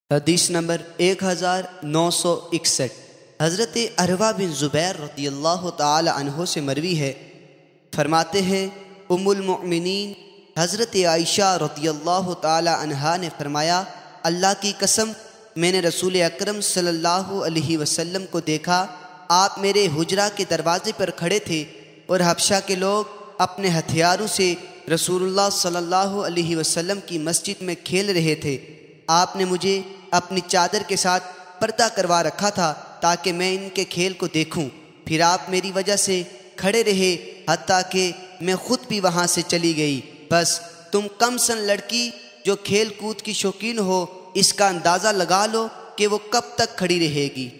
हदीस नंबर 1961। हज़रत अरवा बिन ज़ुबैर रज़ियल्लाहु ताला अन्हो से मरवी है, फरमाते हैं उम्मुल मोमिनीन हज़रत आयशा रज़ियल्लाहु ताला अन्हा ने फरमाया, अल्लाह की कसम मैंने रसूल अकरम सल्लल्लाहु अलैहि वसल्लम को देखा। आप मेरे हुजरा के दरवाज़े पर खड़े थे और हबशा के लोग अपने हथियारों से रसूलुल्लाह सल्लल्लाहु अलैहि वसल्लम की मस्जिद में खेल रहे थे। आपने मुझे अपनी चादर के साथ पर्दा करवा रखा था ताकि मैं इनके खेल को देखूं। फिर आप मेरी वजह से खड़े रहे हत्ता कि मैं खुद भी वहाँ से चली गई। बस तुम कम सन लड़की जो खेल कूद की शौकीन हो, इसका अंदाज़ा लगा लो कि वो कब तक खड़ी रहेगी।